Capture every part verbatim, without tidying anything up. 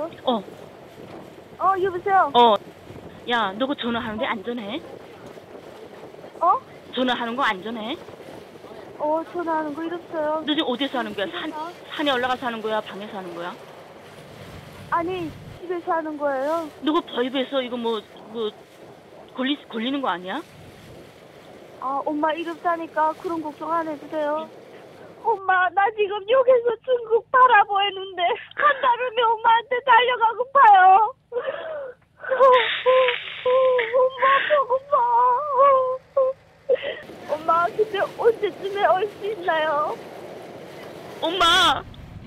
여보세요? 어. 어, 여보세요? 어. 야, 너 그 전화하는데 안전해? 어? 전화하는 거 안전해? 어, 전화하는 거 잃었어요. 너 지금 어디서 하는 거야? 산, 산에 올라가서 하는 거야? 방에서 하는 거야? 아니, 집에서 하는 거예요. 너 그 버입에서 이거 뭐, 뭐, 걸리, 걸리는 거 아니야? 아, 엄마 잃었다니까 그런 걱정 안 해도 돼요. 엄마, 나 지금 여기서 중국 바라보였는데 한달음에 엄마한테 달려가고파요. 엄마, 배고파. 엄마, 근데 언제쯤에 올 수 있나요? 엄마!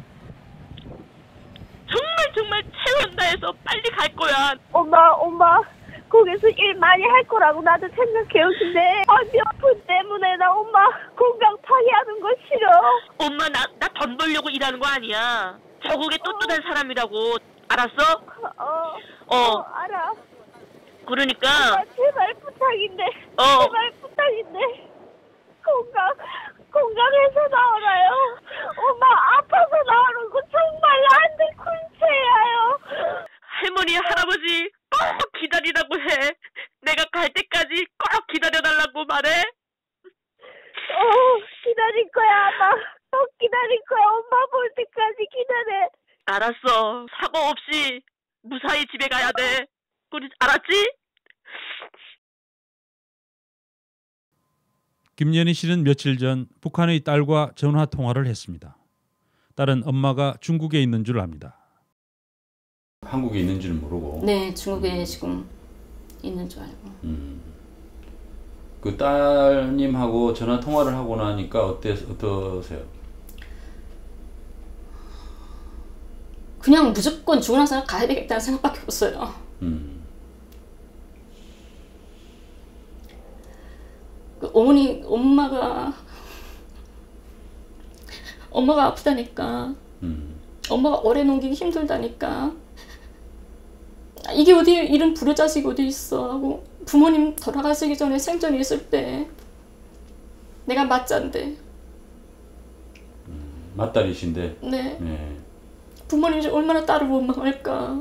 정말 정말 최선 다해서 빨리 갈 거야. 엄마, 엄마, 거기서 일 많이 할 거라고 나도 생각해요. 근데 아, 명품 때문에 나 엄마 건강 파괴하는 거 싫어. 엄마, 나, 나 돈 벌려고 일하는 거 아니야. 저국에 떳떳한 사람이라고. 알았어? 어, 어. 어, 알아. 그러니까. 엄마, 제발 부탁인데. 어. 제발 부탁인데. 건강, 건강해서 나오나요? 엄마, 아파서 나오는 거 정말 나한테 굴체야요. 할머니, 할아버지 꼭 기다리라고 해. 내가 갈 때까지 꼭 기다려달라고 말해. 어, 기다릴 거야, 아마. 꼭 기다릴 거야. 엄마 볼 때까지 기다려. 알았어. 사고 없이 무사히 집에 가야 돼. 우리 알았지? 김연희 씨는 며칠 전 북한의 딸과 전화 통화를 했습니다. 딸은 엄마가 중국에 있는 줄 압니다. 한국에 있는 줄 모르고. 네, 중국에 지금 있는 줄 알고. 음. 그 따님하고 전화 통화를 하고 나니까 어때 어떠세요? 그냥 무조건 죽고 나서 가야 되겠다는 생각밖에 없어요. 음. 그 어머니, 엄마가 엄마가 아프다니까. 음. 엄마가 오래 넘기기 힘들다니까. 이게 어디 이런 불효자식이 어디 있어 하고 부모님 돌아가시기 전에 생전에 있을 때 내가 맞자인데. 음, 맞딸이신데. 네. 네. 부모님이 얼마나 딸을 원망할까.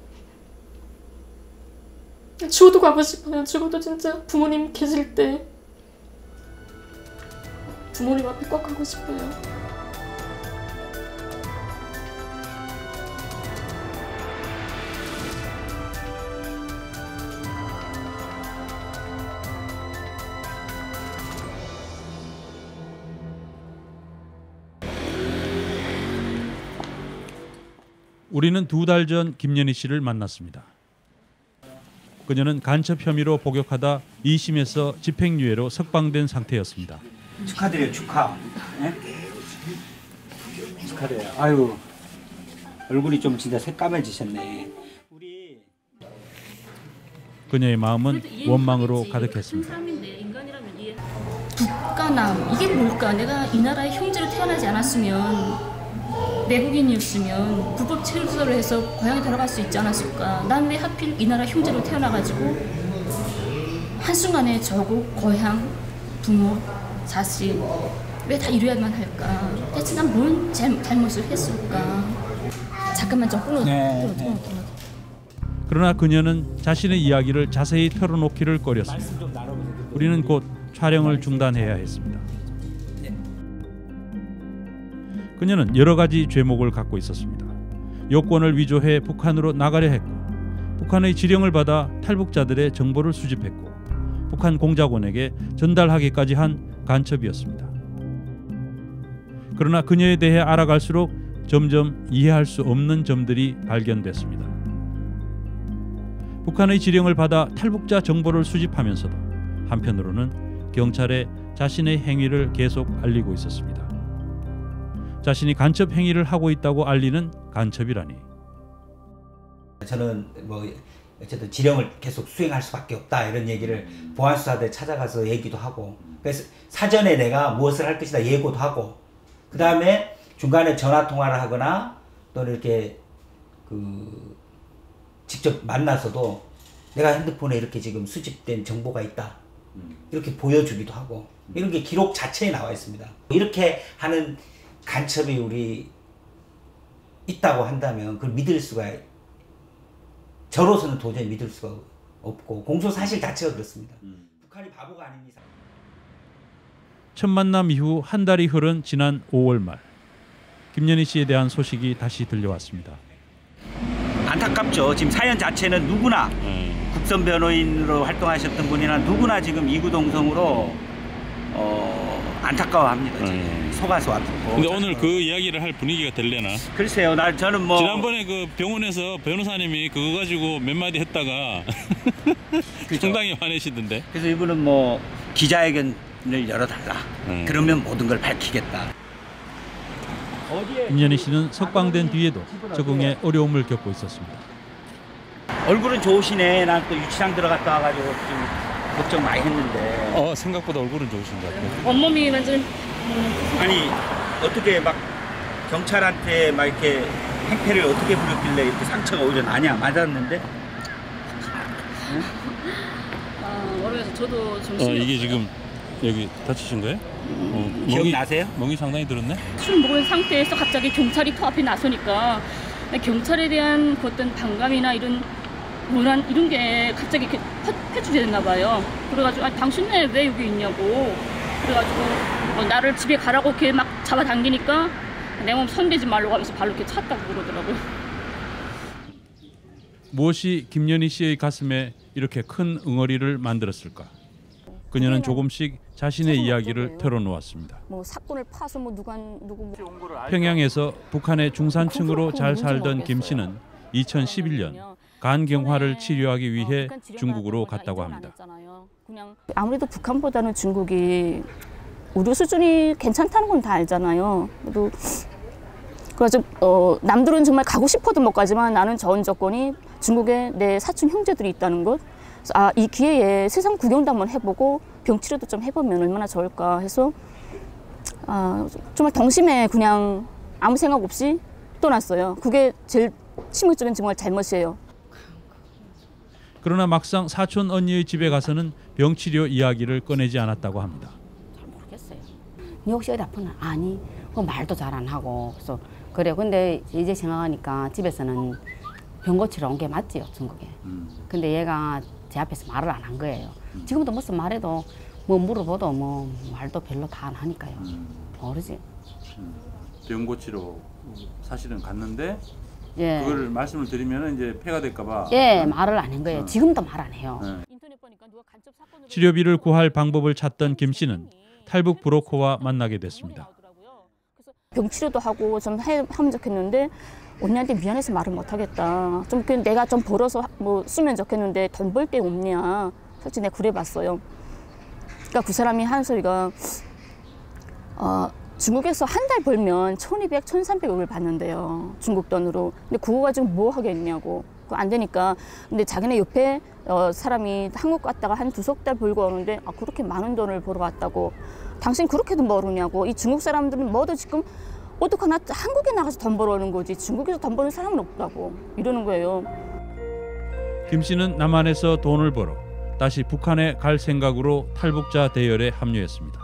죽어도 가고 싶어요. 죽어도 진짜 부모님 계실 때 부모님 앞에 꼭 가고 싶어요. 우리는 두 달 전 김연희 씨를 만났습니다. 그녀는 간첩 혐의로 복역하다 이 심에서 집행유예로 석방된 상태였습니다. 축하드려요, 축하. 네? 축하드려요. 아유, 얼굴이 좀 진짜 새까매지셨네. 우리 그녀의 마음은 원망으로 가득했습니다. 북한남 이게 뭘까? 내가 이 나라의 형제로 태어나지 않았으면, 내국인이었으면 불법 체류를 해서 고향에 돌아갈 수 있지 않았을까? 난 왜 하필 이 나라 형제로 태어나가지고 한순간에 저국, 고향, 부모, 자식 왜 다 이래야만 할까? 대체 난 뭔 잘못을 했을까? 잠깐만 좀 끊어. 네, 끊어, 끊어, 네. 끊어. 그러나 그녀는 자신의 이야기를 자세히 털어놓기를 꺼렸습니다. 말씀 좀 나눠보세요. 우리는 곧 촬영을 중단해야 했습니다. 그녀는 여러 가지 죄목을 갖고 있었습니다. 요건을 위조해 북한으로 나가려 했고, 북한의 지령을 받아 탈북자들의 정보를 수집했고, 북한 공작원에게 전달하기까지 한 간첩이었습니다. 그러나 그녀에 대해 알아갈수록 점점 이해할 수 없는 점들이 발견됐습니다. 북한의 지령을 받아 탈북자 정보를 수집하면서도 한편으로는 경찰에 자신의 행위를 계속 알리고 있었습니다. 자신이 간첩 행위를 하고 있다고 알리는 간첩이라니. 저는 뭐 어쨌든 지령을 계속 수행할 수밖에 없다 이런 얘기를 보안수사대 찾아가서 얘기도 하고, 그래서 사전에 내가 무엇을 할 것이다 예고도 하고, 그 다음에 중간에 전화 통화를 하거나 또는 이렇게 그 직접 만나서도 내가 핸드폰에 이렇게 지금 수집된 정보가 있다 이렇게 보여주기도 하고, 이런 게 기록 자체에 나와 있습니다. 이렇게 하는 간첩이 우리 있다고 한다면 그걸 믿을 수가 저로서는 도저히 믿을 수가 없고 공소 사실 자체가 그렇습니다. 음. 북한이 바보가 아닌 이상. 첫 만남 이후 한 달이 흐른 지난 오월 말 김연희 씨에 대한 소식이 다시 들려왔습니다. 안타깝죠. 지금 사연 자체는 누구나 음. 국선 변호인으로 활동하셨던 분이나 누구나 지금 이구동성으로 어, 안타까워합니다. 지금. 음. 속아서 아프고. 근데 오늘 그 이야기를 할 분위기가 될려나? 글쎄요. 나 저는 뭐 지난번에 그 병원에서 변호사님이 그거 가지고 몇 마디 했다가 상당히 화내시던데. 그래서 이분은 뭐 기자회견을 열어달라. 음. 그러면 모든 걸 밝히겠다. 김연희 씨는 석방된 뒤에도 적응에 어려움을 겪고 있었습니다. 얼굴은 좋으시네. 난 또 유치장 들어갔다 와가지고 좀 걱정 많이 했는데. 어 생각보다 얼굴은 좋으신 것 같아요. 온몸이 완전. 아니 어떻게 막 경찰한테 막 이렇게 행패를 어떻게 부렸길래 이렇게 상처가 오히려 나냐. 맞았는데. 응? 아 모르겠어. 저도 좀. 어 이게 지금 여기 다치신 거예요? 어, 기억나세요? 멍이 상당히 들었네. 술 먹은 상태에서 갑자기 경찰이 터 앞에 나서니까 경찰에 대한 어떤 반감이나 이런 뭐란 이런 게 갑자기 이렇게 회추됐나 봐요. 그래가지고 아 당신네 왜 여기 있냐고. 그래가지고 뭐 나를 집에 가라고 이렇게 막 잡아당기니까 내 몸 손대지 말라고 하면서 발로 이렇게 찼다고 그러더라고요. 무엇이 김연희 씨의 가슴에 이렇게 큰 응어리를 만들었을까? 그녀는 조금씩 자신의 이야기를 털어놓았습니다. 뭐 사건을 파서 뭐 누가 누구 평양에서 북한의 중산층으로 잘 살던 김 씨는 이천십일 년 간경화를 치료하기 위해 중국으로 갔다고 합니다. 아무래도 북한보다는 중국이 의료 수준이 괜찮다는 건 다 알잖아요. 그래도 그래서 어, 남들은 정말 가고 싶어도 못 가지만 나는 전 조건이 중국에 내 사촌 형제들이 있다는 것. 아, 이 기회에 세상 구경도 한번 해보고 병치료도 좀 해보면 얼마나 좋을까 해서 아, 정말 동심에 그냥 아무 생각 없이 떠났어요. 그게 제일 심각적인 정말 잘못이에요. 그러나 막상 사촌 언니의 집에 가서는 병치료 이야기를 꺼내지 않았다고 합니다. 잘 모르겠어요. 니 혹시 어디 아프나? 아니, 그 말도 잘 안 하고. 그래서 그래. 근데 이제 생각하니까 집에서는 병 고치러 온 게 맞지요, 중국에. 음. 근데 얘가 제 앞에서 말을 안 한 거예요. 음. 지금도 무슨 말해도 뭐 물어봐도 뭐 말도 별로 다 안 하니까요. 음. 모르지. 음. 병 고치러 사실은 갔는데 예. 그걸 말씀을 드리면 이제 폐가 될까봐. 예, 말을 안 한 거예요. 어. 지금도 말 안 해요. 네. 치료비를 구할 방법을 찾던 김 씨는 탈북 브로커와 만나게 됐습니다. 병치료도 하고 좀 해, 하면 좋겠는데 언니한테 미안해서 말을 못 하겠다. 좀 내가 좀 벌어서 뭐 쓰면 좋겠는데 돈 벌 데 없냐. 솔직히 내가 그래봤어요. 그러니까 그 사람이 한 소리가 어, 중국에서 한 달 벌면 천이백, 천삼백억을 받는데요. 중국 돈으로. 근데 그거 가지고 뭐 하겠냐고. 그거 안 되니까. 근데 자기네 옆에 어, 사람이 한국 갔다가 한 두석 달 벌고 오는데 아, 그렇게 많은 돈을 벌어 왔다고. 당신 그렇게도 모르냐고. 이 중국 사람들은 뭐도 지금 어떡하나 한국에 나가서 돈 벌어오는 거지 중국에서 돈 버는 사람은 없다고 이러는 거예요. 김 씨는 남한에서 돈을 벌어 다시 북한에 갈 생각으로 탈북자 대열에 합류했습니다.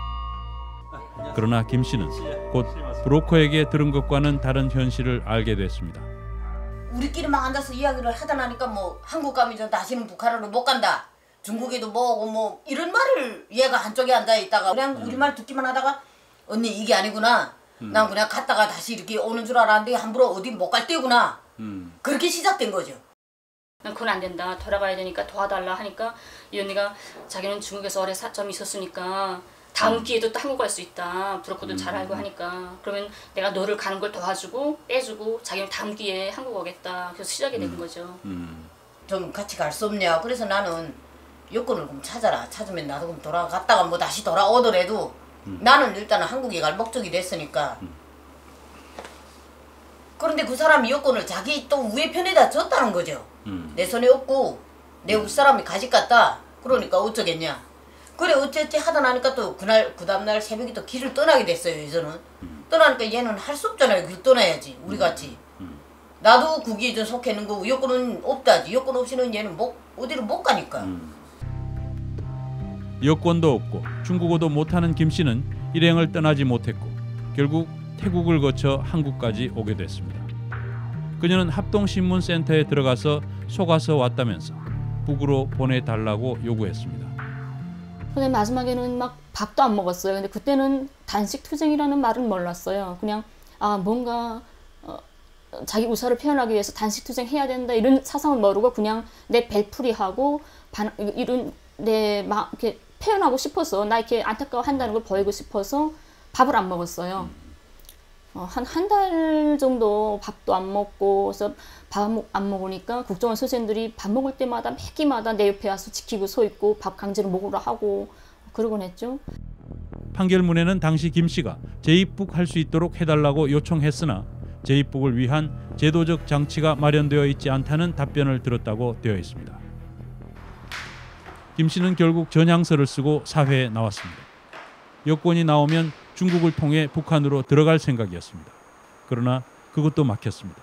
그러나 김 씨는 곧 브로커에게 들은 것과는 다른 현실을 알게 됐습니다. 우리끼리만 앉아서 이야기를 하다 나니까 뭐 한국 가면 전 다시는 북한으로 못 간다. 중국에도 뭐고 뭐 이런 말을 얘가 한쪽에 앉아 있다가 그냥 우리 말 듣기만 하다가 언니 이게 아니구나. 음. 난 그냥 갔다가 다시 이렇게 오는 줄 알았는데 함부로 어디 못 갈 때구나. 음. 그렇게 시작된 거죠. 난 그건 안 된다. 돌아가야 되니까 도와달라 하니까 이 언니가 자기는 중국에서 오래 사점이 있었으니까 다음 음. 기회에도 또 한국 갈 수 있다. 브로커도 음. 잘 알고 하니까 그러면 내가 너를 가는 걸 도와주고 빼주고 자기는 다음 기회에 한국 오겠다. 그래서 시작이 된 음. 거죠. 음. 좀 같이 갈 수 없냐. 그래서 나는 여권을 좀 찾아라. 찾으면 나도 좀 돌아갔다가 뭐 다시 돌아오더라도 음. 나는 일단은 한국에 갈 목적이 됐으니까. 음. 그런데 그 사람이 여권을 자기 또 우회 편에다 줬다는 거죠. 음. 내 손에 없고 내 음. 사람이 가지 갔다. 그러니까 어쩌겠냐. 그래 어쨌지 하다 나니까 또 그날 그 다음날 새벽에 또 길을 떠나게 됐어요. 여자는. 음. 떠나니까 얘는 할 수 없잖아요. 길 떠나야지. 우리 같이. 음. 나도 거기에 좀 속해 있는 거고 여권은 없다지. 여권 없이는 얘는 못, 어디로 못 가니까. 음. 여권도 없고 중국어도 못하는 김 씨는 일행을 떠나지 못했고 결국 태국을 거쳐 한국까지 오게 됐습니다. 그녀는 합동신문센터에 들어가서 속아서 왔다면서 북으로 보내달라고 요구했습니다. 근데 마지막에는 막 밥도 안 먹었어요. 근데 그때는 단식 투쟁이라는 말은 몰랐어요. 그냥 아 뭔가 어, 자기 의사를 표현하기 위해서 단식 투쟁 해야 된다 이런 사상을 모르고 그냥 내 벨풀이하고 반, 이런 내 막 이렇게 표현하고 싶어서 나 이렇게 안타까워한다는 걸 보이고 싶어서 밥을 안 먹었어요. 어, 한 한 달 정도 밥도 안 먹고 그래서 밥 안 먹으니까 국정원 선생님들이 밥 먹을 때마다 매 끼마다 내 옆에 와서 지키고 서 있고 밥 강제로 먹으라 하고 그러곤 했죠. 판결문에는 당시 김 씨가 재입국할 수 있도록 해달라고 요청했으나 재입국을 위한 제도적 장치가 마련되어 있지 않다는 답변을 들었다고 되어 있습니다. 김 씨는 결국 전향서를 쓰고 사회에 나왔습니다. 여권이 나오면 중국을 통해 북한으로 들어갈 생각이었습니다. 그러나 그것도 막혔습니다.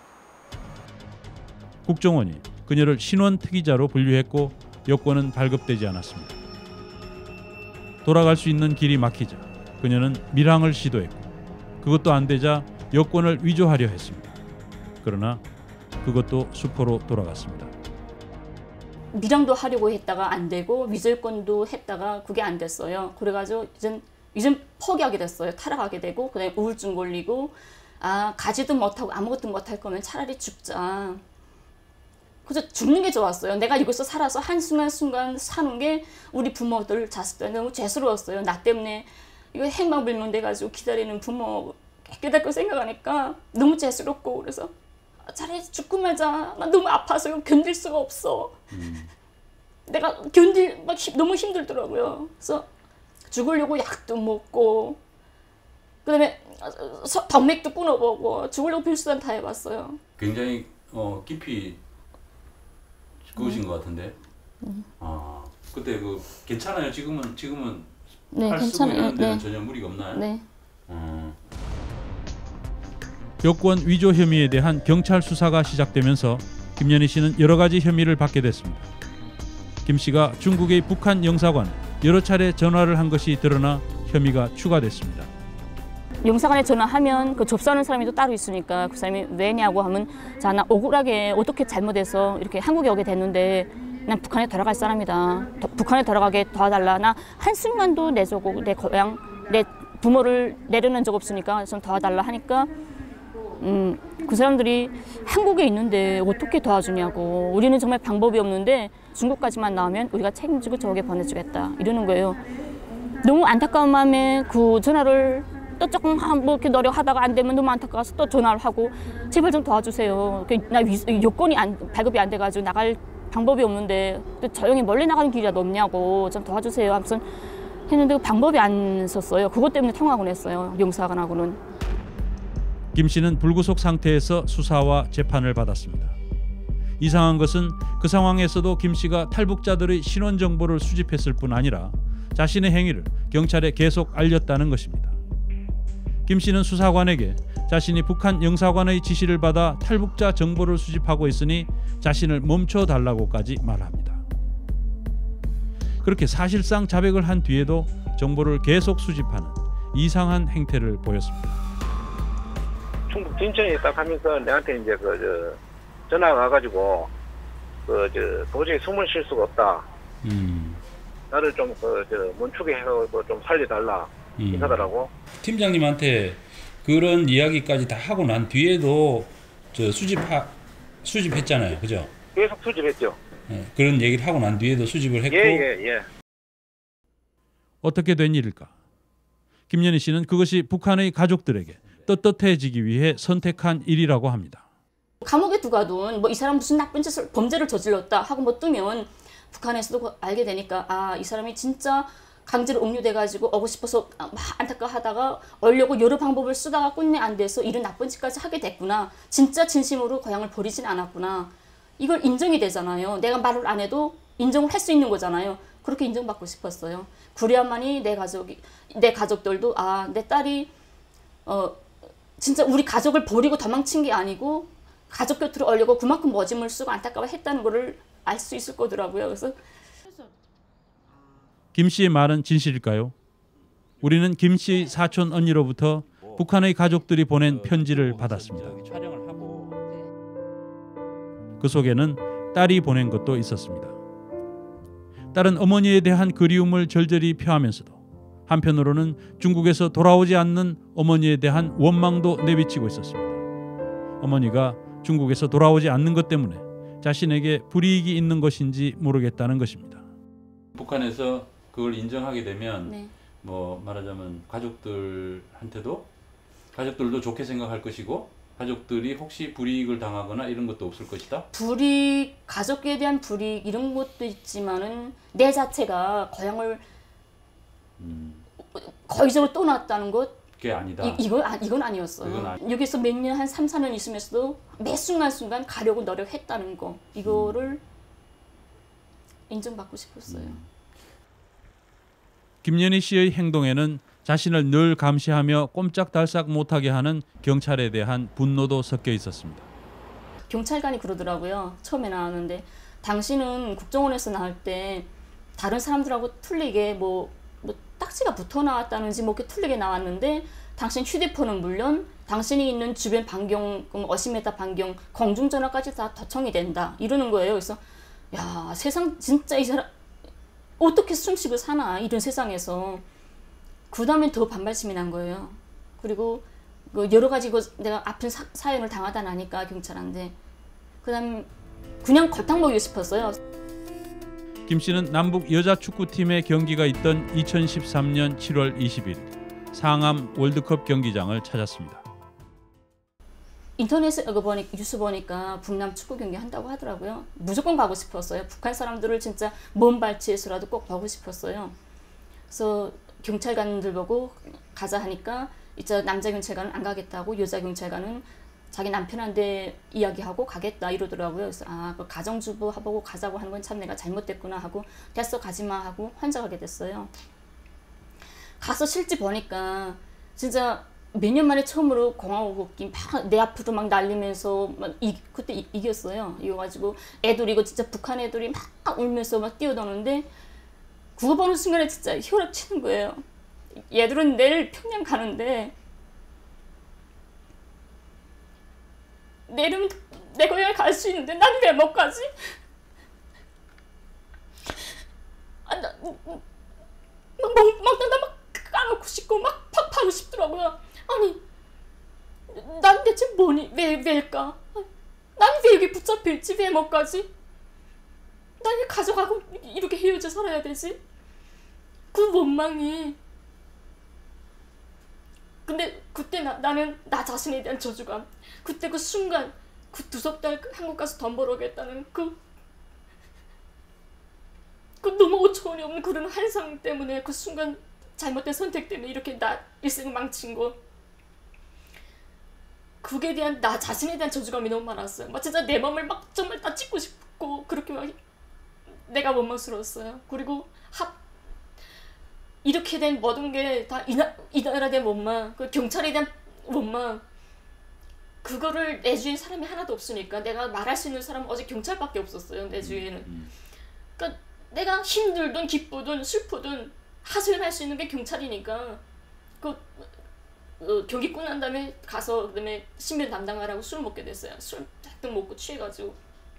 국정원이 그녀를 신원 특이자로 분류했고 여권은 발급되지 않았습니다. 돌아갈 수 있는 길이 막히자 그녀는 밀항을 시도했고 그것도 안 되자 여권을 위조하려 했습니다. 그러나 그것도 수포로 돌아갔습니다. 밀항도 하려고 했다가 안 되고 위조권도 했다가 그게 안 됐어요. 그래가지고 이젠 이젠 포기하게 됐어요. 타락하게 되고 그다음에 우울증 걸리고 아 가지도 못하고 아무것도 못할 거면 차라리 죽자. 그래서 죽는 게 좋았어요. 내가 여기서 살아서 한순간순간 사는 게 우리 부모들 자식들 너무 죄스러웠어요. 나 때문에 이거 행방불명 돼가지고 기다리는 부모 깨닫고 생각하니까 너무 죄스럽고 그래서 차라리 죽고 말자. 나 너무 아파서 견딜 수가 없어. 음. 내가 견딜 막 너무 힘들더라고요. 그래서 죽으려고 약도 먹고 그다음에 동맥도 끊어보고 죽으려고 필수단 다 해봤어요. 굉장히 어, 깊이 그으신 음. 것 같은데. 음. 아 그때 그 괜찮아요. 지금은 지금은 네, 팔 쓰고 이런 데는 네. 전혀 무리가 없나요? 네. 음. 여권 위조 혐의에 대한 경찰 수사가 시작되면서 김연희 씨는 여러 가지 혐의를 받게 됐습니다. 김 씨가 중국의 북한 영사관에 여러 차례 전화를 한 것이 드러나 혐의가 추가됐습니다. 영사관에 전화하면 그 접수하는 사람이 또 따로 있으니까 그 사람이 왜냐고 하면 자, 나 억울하게 어떻게 잘못해서 이렇게 한국에 오게 됐는데 난 북한에 돌아갈 사람이다. 더, 북한에 돌아가게 도와달라. 나 한순간도 내 조국, 내 고향, 내 부모를 내려놓은 적 없으니까 좀 도와달라 하니까 음, 그 사람들이 한국에 있는데 어떻게 도와주냐고 우리는 정말 방법이 없는데 중국까지만 나오면 우리가 책임지고 저에게 보내주겠다 이러는 거예요. 너무 안타까운 마음에 그 전화를 또 조금 뭐 이렇게 노력하다가 안 되면 너무 안타까워서 또 전화를 하고 제발 좀 도와주세요. 나 여권이 안, 발급이 안 돼가지고 나갈 방법이 없는데 조용히 멀리 나가는 길이라도 없냐고 좀 도와주세요. 아무튼 했는데 방법이 안 썼어요. 그것 때문에 통화하곤 했어요. 영사관하고는. 김 씨는 불구속 상태에서 수사와 재판을 받았습니다. 이상한 것은 그 상황에서도 김 씨가 탈북자들의 신원 정보를 수집했을 뿐 아니라 자신의 행위를 경찰에 계속 알렸다는 것입니다. 김 씨는 수사관에게 자신이 북한 영사관의 지시를 받아 탈북자 정보를 수집하고 있으니 자신을 멈춰달라고까지 말합니다. 그렇게 사실상 자백을 한 뒤에도 정보를 계속 수집하는 이상한 행태를 보였습니다. 충북 진천에 딱 하면서 내한테 이제 그 저 전화가 와가지고 그 저 도저히 숨을 쉴 수가 없다. 음. 나를 좀 그 저 멈추게 해서 좀 살려달라 음. 이러더라고. 팀장님한테 그런 이야기까지 다 하고 난 뒤에도 저 수집하 수집했잖아요, 그죠? 계속 수집했죠. 네, 그런 얘기를 하고 난 뒤에도 수집을 했고. 예예 예, 예. 어떻게 된 일일까? 김연희 씨는 그것이 북한의 가족들에게 떳떳해지기 위해 선택한 일이라고 합니다. 감옥에 두가둔 뭐 이 사람 무슨 나쁜 짓을 범죄를 저질렀다 하고 뭐 뜨면 북한에서도 알게 되니까 아, 이 사람이 진짜 강제로 억류돼가지고 오고 싶어서 막 안타까워하다가 오려고 여러 방법을 쓰다가 끝내 안 돼서 이런 나쁜 짓까지 하게 됐구나. 진짜 진심으로 고향을 버리진 않았구나. 이걸 인정이 되잖아요. 내가 말을 안 해도 인정을 할 수 있는 거잖아요. 그렇게 인정받고 싶었어요. 그래야만이 내 가족이 내 가족들도 아, 내 딸이 어 진짜 우리 가족을 버리고 도망친 게 아니고 가족 곁으로 오려고 그만큼 머짐을 쓰고 안타까워했다는 거를 알 수 있을 거더라고요. 그래서 김 씨의 말은 진실일까요? 우리는 김 씨 사촌 언니로부터 북한의 가족들이 보낸 편지를 받았습니다. 그 속에는 딸이 보낸 것도 있었습니다. 딸은 어머니에 대한 그리움을 절절히 표하면서도 한편으로는 중국에서 돌아오지 않는 어머니에 대한 원망도 내비치고 있었습니다. 어머니가 중국에서 돌아오지 않는 것 때문에 자신에게 불이익이 있는 것인지 모르겠다는 것입니다. 북한에서 그걸 인정하게 되면 네. 뭐 말하자면 가족들한테도 가족들도 좋게 생각할 것이고 가족들이 혹시 불이익을 당하거나 이런 것도 없을 것이다. 불이익, 가족에 대한 불이익 이런 것도 있지만은 내 자체가 고향을 음. 거의적으로 떠났다는 것 그게 아니다. 이, 이건, 아, 이건 아니었어요. 이건 아니... 여기서 몇 년, 한 삼, 사 년 있으면서도 매 순간순간 가려고 노력했다는 거 이거를 음. 인정받고 싶었어요. 음. 김연희 씨의 행동에는 자신을 늘 감시하며 꼼짝달싹 못하게 하는 경찰에 대한 분노도 섞여 있었습니다. 경찰관이 그러더라고요. 처음에 나왔는데 당신은 국정원에서 나올 때 다른 사람들하고 틀리게 뭐, 뭐 딱지가 붙어 나왔다는지 뭐 이렇게 틀리게 나왔는데 당신 휴대폰은 물론 당신이 있는 주변 반경 오십 미터 반경 공중전화까지 다 도청이 된다 이러는 거예요. 그래서 야 세상 진짜 이 사람 어떻게 숨쉬고 사나 이런 세상에서 그 다음에 더 반발심이 난 거예요. 그리고 그 여러 가지 그 내가 아픈 사, 사연을 당하다 나니까 경찰한테 그 다음 그냥 골탕 먹이고 싶었어요. 김 씨는 남북 여자 축구팀의 경기가 있던 이천십삼 년 칠월 이십일 상암 월드컵 경기장을 찾았습니다. 인터넷에 보니까 뉴스 보니까 북남 축구 경기 한다고 하더라고요. 무조건 가고 싶었어요. 북한 사람들을 진짜 먼 발치에서라도 꼭 보고 싶었어요. 그래서 경찰관들 보고 가자 하니까 이제 남자 경찰관은 안 가겠다고 여자 경찰관은 자기 남편한테 이야기하고 가겠다 이러더라고요. 그래서 아, 그 가정주부 보고 가자고 하는 건 참 내가 잘못됐구나 하고 됐어 가지마 하고 환장하게 됐어요. 가서 실제 보니까 진짜 몇 년 만에 처음으로 공화국이 막 내 앞으로 막 날리면서 막 이, 그때 이, 이겼어요. 이겨가지고 애들 이거 진짜 북한 애들이 막 울면서 막 뛰어도는데 그거 보는 순간에 진짜 혈압 치는 거예요. 얘들은 내일 평양 가는데 내일은 내 고향에 갈 수 있는데 난 왜 못 가지? 아, 나, 막, 막, 나 막 까놓고 싶고 막 팍파고 싶더라고요. 아니, 난 대체 뭐니? 왜, 왜일까? 난 왜 여기 붙잡혀있지? 왜 못 가지? 난 왜 가져가고 이렇게 헤어져 살아야 되지? 그 원망이. 근데 그때 나, 나는 나 자신에 대한 저주감. 그때 그 순간 그 두 석 달 한국 가서 돈 벌어오겠다는 그, 그 너무 오초원이 없는 그런 환상 때문에 그 순간 잘못된 선택 때문에 이렇게 나 일생을 망친 거. 그게 대한 나 자신에 대한 저주감이 너무 많았어요. 막 진짜 내 마음을 막 정말 다 찢고 싶고 그렇게 막 내가 원망스러웠어요. 그리고 합 이렇게 된 모든 게 다 이 이 나라에 대한 원망, 그 경찰에 대한 원망. 그거를 내 주위에 사람이 하나도 없으니까 내가 말할 수 있는 사람은 어제 경찰밖에 없었어요. 내 주위에는. 그러니까 내가 힘들든 기쁘든 슬프든 하소연할 수 있는 게 경찰이니까 그 어, 경기 끝난 다음에 가서 그다음에 신변 담당하라고 술 먹게 됐어요. 술 딱 먹고 취해가지고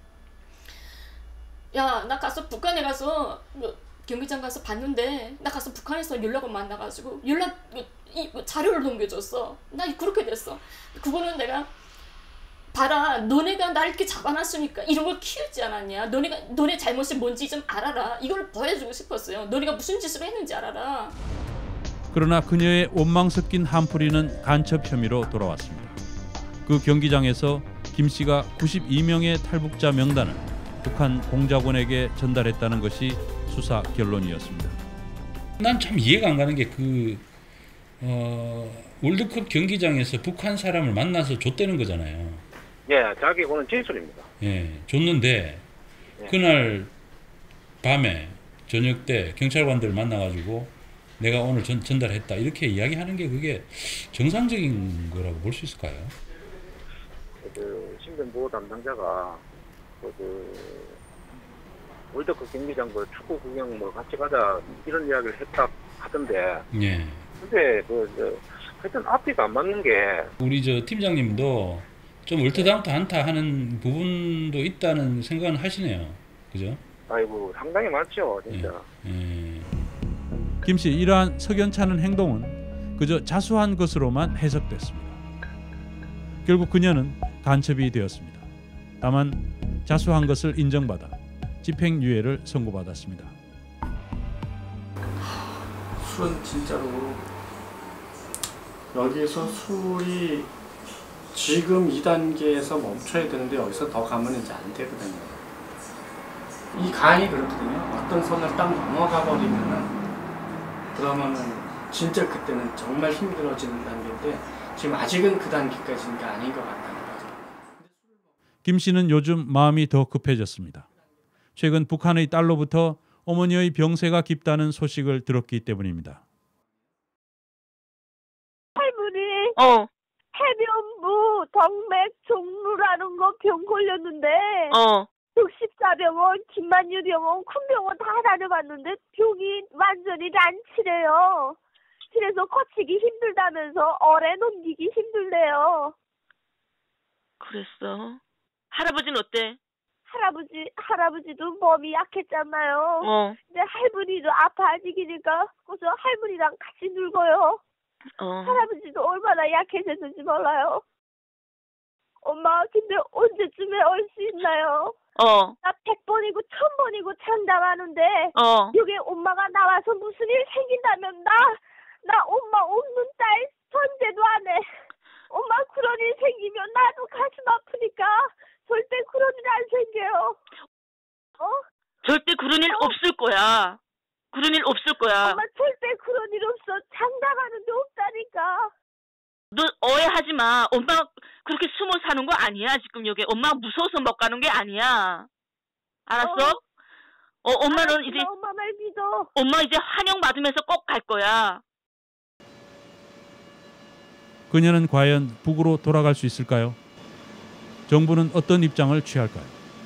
야 나 가서 북한에 가서 뭐, 경기장 가서 봤는데 나 가서 북한에서 연락을 만나가지고 연락 이, 자료를 넘겨줬어. 나 그렇게 됐어. 그거는 내가 봐라 너네가 날 이렇게 잡아놨으니까 이런 걸 키우지 않았냐. 너네가 너네 잘못이 뭔지 좀 알아라. 이걸 보여주고 싶었어요. 너네가 무슨 짓을 했는지 알아라. 그러나 그녀의 원망 섞인 한풀이는 간첩 혐의로 돌아왔습니다. 그 경기장에서 김 씨가 구십이 명의 탈북자 명단을 북한 공작원에게 전달했다는 것이 수사 결론이었습니다. 난 참 이해가 안 가는 게 그 어, 월드컵 경기장에서 북한 사람을 만나서 줬다는 거잖아요. 예, 자기 그건 진술입니다. 예, 줬는데 예. 그날 밤에 저녁 때 경찰관들 만나가지고 내가 오늘 전, 전달했다 이렇게 이야기하는 게 그게 정상적인 거라고 볼 수 있을까요? 그 신변보호 담당자가 그, 그 월드컵 경기장 그 축구 구경 뭐 같이 가자 이런 이야기를 했다 하던데. 예. 근데 그 저, 하여튼 앞뒤가 안 맞는 게 우리 저 팀장님도 좀 얼토당토 않다 하는 부분도 있다는 생각은 하시네요. 그죠? 아이고 상당히 많죠 진짜. 예. 예. 김 씨 이러한 석연찮은 행동은 그저 자수한 것으로만 해석됐습니다. 결국 그녀는 간첩이 되었습니다. 다만 자수한 것을 인정받아 집행유예를 선고받았습니다. 술은 진짜로 여기서 술이 지금 이 단계에서 멈춰야 되는데 여기서 더 가면 이제 안 되거든요. 이 간이 그렇거든요. 어떤 선을 딱 넘어가 버리면은 그러면은 진짜 그때는 정말 힘들어지는 단계인데 지금 아직은 그 단계까지는 게 아닌 것 같다는 거죠. 김 씨는 요즘 마음이 더 급해졌습니다. 최근 북한의 딸로부터 어머니의 병세가 깊다는 소식을 들었기 때문입니다. 할머니, 어, 해면부 동맥 종루라는 거 병 걸렸는데 어. 육십사병원, 김만유병원, 큰병원 다 다녀봤는데 병이 완전히 난치래요. 그래서 거치기 힘들다면서 오래 넘기기 힘들대요. 그랬어. 할아버지는 어때? 할아버지, 할아버지도 몸이 약했잖아요. 어. 이제 할머니도 아파지기니까 그래서 할머니랑 같이 놀고요. 어. 할아버지도 얼마나 약해졌는지 몰라요. 엄마, 근데 언제쯤에 올 수 있나요? 어. 나 백 번이고 천 번이고 장담하는데 어. 여기 엄마가 나와서 무슨 일 생긴다면 나, 나 엄마 없는 딸 전제도 안 해. 엄마 그런 일 생기면 나도 가슴 아프니까 절대 그런 일 안 생겨요. 어? 절대 그런 일 어? 없을 거야. 그런 일 없을 거야. 엄마 절대 그런 일 없어. 장담하는데 없다니까. 너 오해하지 마. 엄마 그렇게 숨어 사는 거 아니야. 지금 여기 엄마 무서워서 못 가는 게 아니야. 알았어? 어, 어 엄마는 알았어, 이제 엄마 말 믿어. 엄마 이제 환영 받으면서 꼭 갈 거야. 그녀는 과연 북으로 돌아갈 수 있을까요? 정부는 어떤 입장을 취할까요?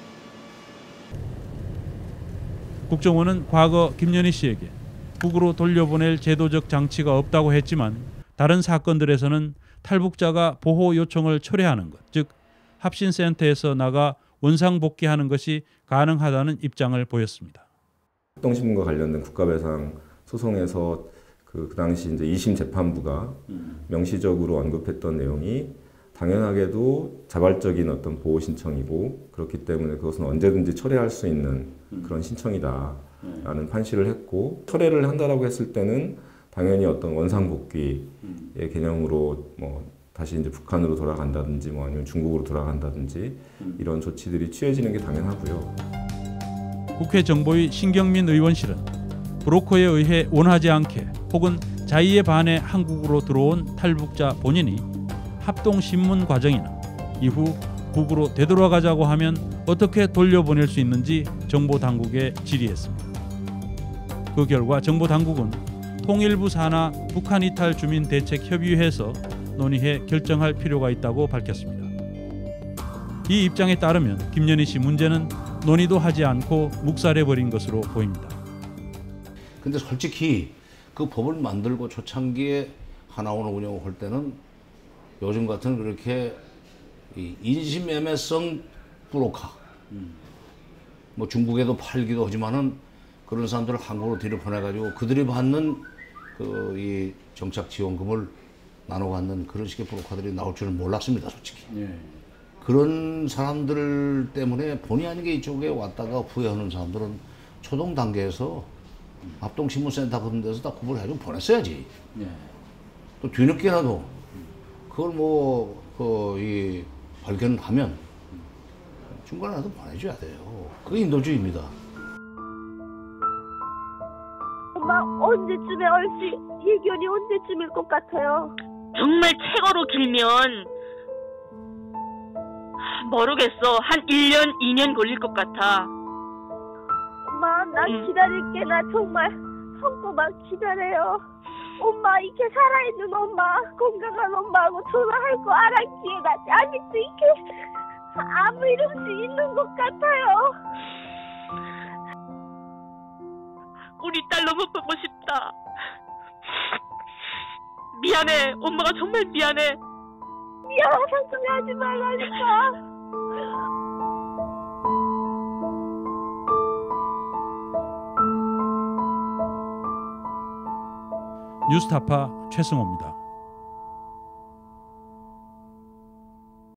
국정원은 과거 김연희 씨에게 북으로 돌려보낼 제도적 장치가 없다고 했지만 다른 사건들에서는 탈북자가 보호 요청을 철회하는 것, 즉 합신센터에서 나가 원상복귀하는 것이 가능하다는 입장을 보였습니다. 합동신문과 관련된 국가배상 소송에서 그, 그 당시 이제 이심 재판부가 음. 명시적으로 언급했던 내용이 당연하게도 자발적인 어떤 보호 신청이고 그렇기 때문에 그것은 언제든지 철회할 수 있는 음. 그런 신청이다라는 음. 판시를 했고 철회를 한다라고 했을 때는 당연히 어떤 원상복귀의 음. 개념으로 뭐 다시 이제 북한으로 돌아간다든지 뭐 아니면 중국으로 돌아간다든지 음. 이런 조치들이 취해지는 게 당연하고요. 국회 정보위 신경민 의원실은 브로커에 의해 원하지 않게 혹은 자의에 반해 한국으로 들어온 탈북자 본인이 합동신문 과정이나 이후 북으로 되돌아가자고 하면 어떻게 돌려보낼 수 있는지 정보당국에 질의했습니다. 그 결과 정보당국은 통일부 산하 북한 이탈 주민 대책 협의회에서 논의해 결정할 필요가 있다고 밝혔습니다. 이 입장에 따르면 김연희 씨 문제는 논의도 하지 않고 묵살해버린 것으로 보입니다. 근데 솔직히 그 법을 만들고 초창기에 하나원을 운영할 때는 요즘 같은 그렇게 인신매매성 브로커 음. 뭐 중국에도 팔기도 하지만은 그런 사람들을 한국으로 뒤로 보내가지고 그들이 받는 그 이 정착 지원금을 나눠 갖는 그런 식의 브로커들이 나올 줄은 몰랐습니다, 솔직히. 예. 그런 사람들 때문에 본의 아니게 이쪽에 왔다가 후회하는 사람들은 초동 단계에서 음. 합동신문센터 같은 데서 다 구분을 해주고 보냈어야지. 예. 또 뒤늦게라도 그걸 뭐 그 이 발견하면 중간에라도 보내줘야 돼요. 그게 인도주의입니다. 엄마 언제쯤에 올지 예견이 언제쯤일 것 같아요? 정말 최고로 길면 모르겠어. 한 일 년, 이 년 걸릴 것 같아. 엄마 나 응. 기다릴게. 나 정말 손꼽아 기다려요. 엄마 이렇게 살아있는 엄마, 건강한 엄마하고 전화할 거 알았기에 나 아직도 이렇게 아무 일 없이 있는 것 같아요. 우리 딸 너무 보고 싶다. 미안해. 엄마가 정말 미안해. 미안한 소리 하지 말라니까. 뉴스타파 최승호입니다.